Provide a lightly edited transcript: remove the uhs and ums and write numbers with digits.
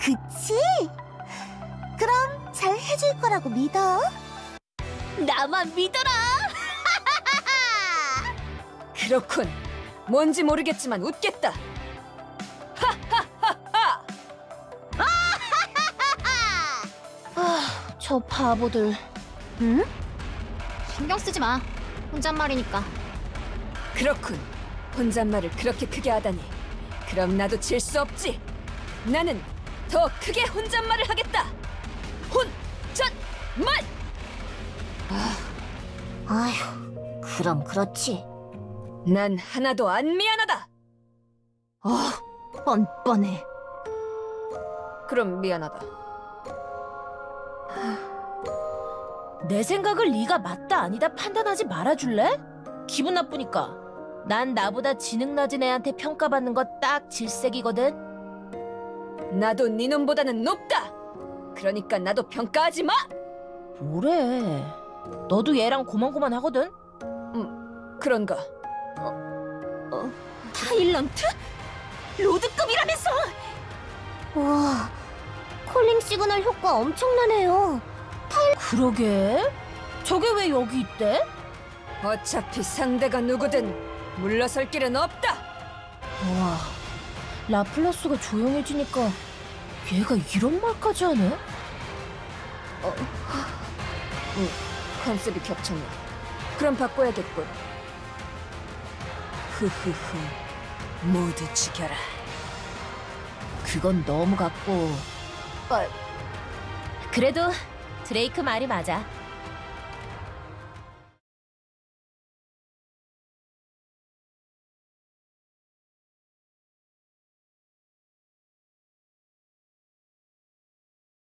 그치? 그럼 잘 해줄 거라고 믿어. 나만 믿어라! 그렇군. 뭔지 모르겠지만 웃겠다. 저 바보들. 응? 신경 쓰지 마. 혼잣말이니까. 그렇군. 혼잣말을 그렇게 크게 하다니. 그럼 나도 질 수 없지. 나는 더 크게 혼잣말을 하겠다. 혼잣말! 아휴, 그럼 그렇지. 난 하나도 안 미안하다. 뻔뻔해. 그럼 미안하다. 내 생각을 네가 맞다 아니다 판단하지 말아줄래? 기분 나쁘니까. 난 나보다 지능 낮은 애한테 평가받는 거 딱 질색이거든. 나도 네 놈보다는 높다. 그러니까 나도 평가하지 마. 뭐래? 너도 얘랑 고만고만하거든. 그런가? 타일런트? 로드급이라면서! 와, 콜링 시그널 효과 엄청나네요. 그러게? 저게 왜 여기 있대? 어차피 상대가 누구든 물러설 길은 없다. 와, 라플라스가 조용해지니까 얘가 이런 말까지 하네? 컨셉이 겹쳤네. 그럼 바꿔야겠군. 흐흐흐. 모두 죽여라. 그건 너무 같고. 그래도 드레이크 말이 맞아.